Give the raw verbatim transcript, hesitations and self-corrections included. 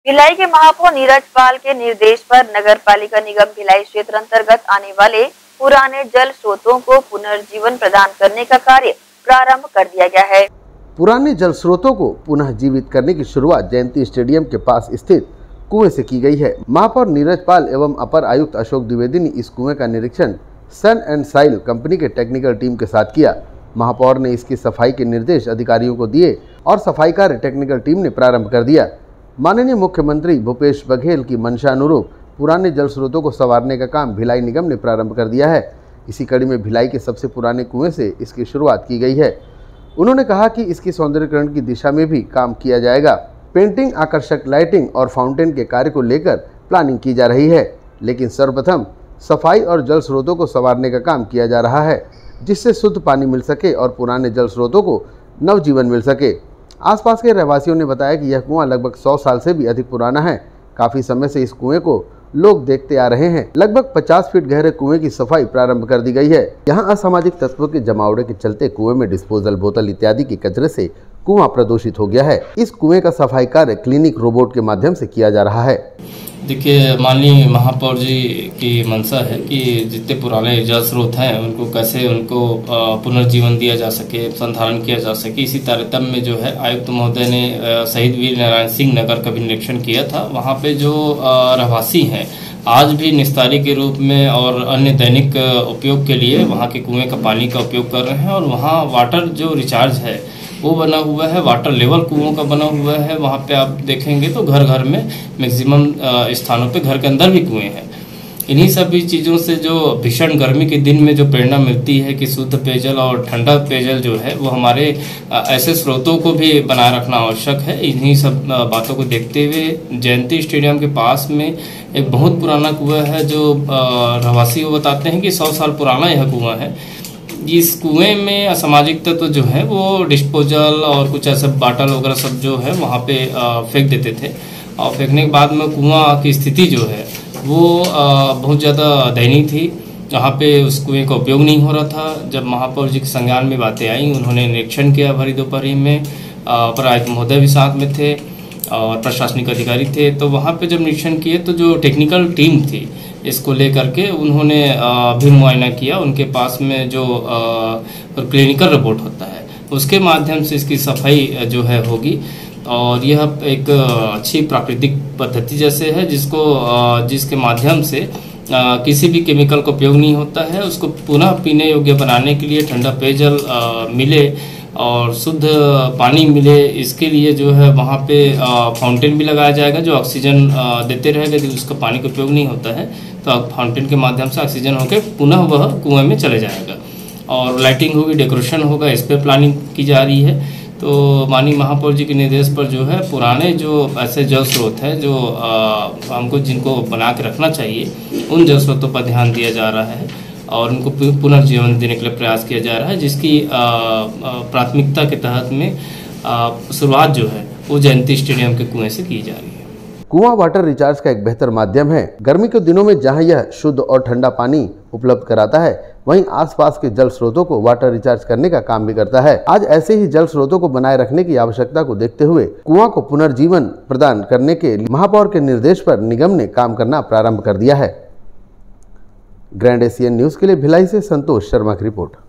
भिलाई के महापौर नीरज पाल के निर्देश पर नगर पालिका निगम भिलाई क्षेत्र अंतर्गत आने वाले पुराने जल स्रोतों को पुनर्जीवन प्रदान करने का कार्य प्रारंभ कर दिया गया है। पुराने जल स्रोतों को पुनः जीवित करने की शुरुआत जयंती स्टेडियम के पास स्थित कुएं से की गई है। महापौर नीरज पाल एवं अपर आयुक्त अशोक द्विवेदी ने इस कुएं का निरीक्षण सन एंड साइल कंपनी के टेक्निकल टीम के साथ किया। महापौर ने इसकी सफाई के निर्देश अधिकारियों को दिए और सफाई कार्य टेक्निकल टीम ने प्रारंभ कर दिया। माननीय मुख्यमंत्री भूपेश बघेल की मंशा अनुरूप पुराने जल स्रोतों को संवारने का काम भिलाई निगम ने प्रारंभ कर दिया है। इसी कड़ी में भिलाई के सबसे पुराने कुएं से इसकी शुरुआत की गई है। उन्होंने कहा कि इसकी सौंदर्यीकरण की दिशा में भी काम किया जाएगा। पेंटिंग, आकर्षक लाइटिंग और फाउंटेन के कार्य को लेकर प्लानिंग की जा रही है, लेकिन सर्वप्रथम सफाई और जल स्रोतों को संवारने का काम किया जा रहा है, जिससे शुद्ध पानी मिल सके और पुराने जल स्रोतों को नवजीवन मिल सके। आसपास के रहवासियों ने बताया कि यह कुआं लगभग सौ साल से भी अधिक पुराना है। काफी समय से इस कुएं को लोग देखते आ रहे हैं। लगभग पचास फीट गहरे कुएं की सफाई प्रारंभ कर दी गई है। यहां असामाजिक तत्वों के जमावड़े के चलते कुएं में डिस्पोजल बोतल इत्यादि के कचरे से कुआं प्रदूषित हो गया है। इस कुएं का सफाई कार्य क्लिनिक रोबोट के माध्यम से किया जा रहा है। देखिए, माननीय महापौर जी की मंशा है कि जितने पुराने जल स्रोत हैं उनको कैसे उनको पुनर्जीवन दिया जा सके, संधारण किया जा सके। इसी तारतम्य में जो है आयुक्त महोदय ने शहीद वीर नारायण सिंह नगर का भी निरीक्षण किया था। वहाँ पे जो रहवासी हैं आज भी निस्तारी के रूप में और अन्य दैनिक उपयोग के लिए वहाँ के कुएं का पानी का उपयोग कर रहे हैं और वहाँ वाटर जो रिचार्ज है वो बना हुआ है, वाटर लेवल कुओं का बना हुआ है। वहाँ पे आप देखेंगे तो घर घर में मैक्सिमम स्थानों पे घर के अंदर भी कुएं हैं। इन्हीं सभी चीज़ों से जो भीषण गर्मी के दिन में जो प्रेरणा मिलती है कि शुद्ध पेयजल और ठंडा पेयजल जो है वो हमारे ऐसे स्रोतों को भी बनाए रखना आवश्यक है। इन्हीं सब बातों को देखते हुए जयंती स्टेडियम के पास में एक बहुत पुराना कुआं है जो रहवासी वो बताते हैं कि सौ साल पुराना यह कुआं है। इस कुएं में असामाजिक तत्व जो है वो डिस्पोजल और कुछ ऐसे बाटल वगैरह सब जो है वहाँ पे फेंक देते थे और फेंकने के बाद में कुआं की स्थिति जो है वो बहुत ज़्यादा दयनीय थी। जहाँ पे उस कुएं का उपयोग नहीं हो रहा था। जब महापौर जी के संज्ञान में बातें आई, उन्होंने निरीक्षण किया भरी दोपहरी में। अपर आयुक्त महोदय भी साथ में थे और प्रशासनिक अधिकारी थे। तो वहाँ पे जब निरीक्षण किए तो जो टेक्निकल टीम थी इसको लेकर के उन्होंने भी मुआयना किया। उनके पास में जो क्लिनिकल रिपोर्ट होता है उसके माध्यम से इसकी सफाई जो है होगी और यह एक अच्छी प्राकृतिक पद्धति जैसे है जिसको जिसके माध्यम से किसी भी केमिकल का उपयोग नहीं होता है। उसको पुनः पीने योग्य बनाने के लिए ठंडा पेयजल मिले और शुद्ध पानी मिले, इसके लिए जो है वहाँ पे फाउंटेन भी लगाया जाएगा जो ऑक्सीजन देते रहेगा। यदि उसका पानी का उपयोग नहीं होता है तो फाउंटेन के माध्यम से ऑक्सीजन होकर पुनः वह कुएं में चले जाएगा और लाइटिंग होगी, डेकोरेशन होगा, इस पर प्लानिंग की जा रही है। तो माननीय महापौर जी के निर्देश पर जो है पुराने जो ऐसे जल स्रोत हैं जो आ, हमको जिनको बना के रखना चाहिए उन जल स्रोतों पर ध्यान दिया जा रहा है और उनको पुनर्जीवन देने के लिए प्रयास किया जा रहा है, जिसकी प्राथमिकता के तहत में शुरुआत जो है वो जयंती स्टेडियम के कुएं से की जा रही है। कुआं वाटर रिचार्ज का एक बेहतर माध्यम है। गर्मी के दिनों में जहां यह शुद्ध और ठंडा पानी उपलब्ध कराता है, वहीं आसपास के जल स्रोतों को वाटर रिचार्ज करने का काम भी करता है। आज ऐसे ही जल स्रोतों को बनाए रखने की आवश्यकता को देखते हुए कुआं को पुनर्जीवन प्रदान करने के लिए महापौर के निर्देश पर निगम ने काम करना प्रारंभ कर दिया है। ग्रैंड एशियन न्यूज के लिए भिलाई से संतोष शर्मा की रिपोर्ट।